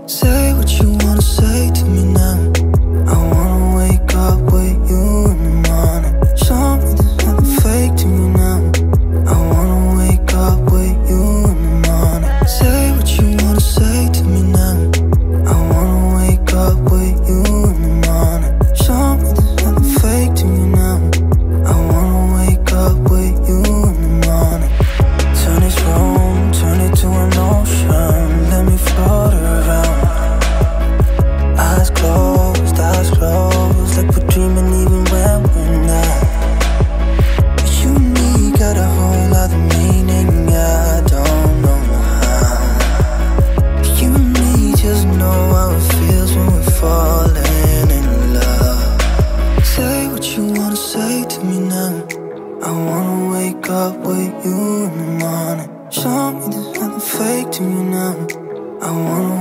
Say what you wanna say to me now. I wanna wake up with you in the morning. Show me there's nothing fake to me now. I wanna wake up with you in the morning. Say what you wanna say to me now. I wanna wake up with you in the morning. Show me there's nothing fake to me now. I wanna wake up with you in the morning. Turn this room, turn it to an ocean. Let me float around. Eyes closed, like we're dreaming even when we're not. You and me got a whole other meaning, I don't know how. You and me just know how it feels when we're falling in love. Say what you wanna say to me now. I wanna wake up with you in the morning. Show me there's nothing fake to me now. I wanna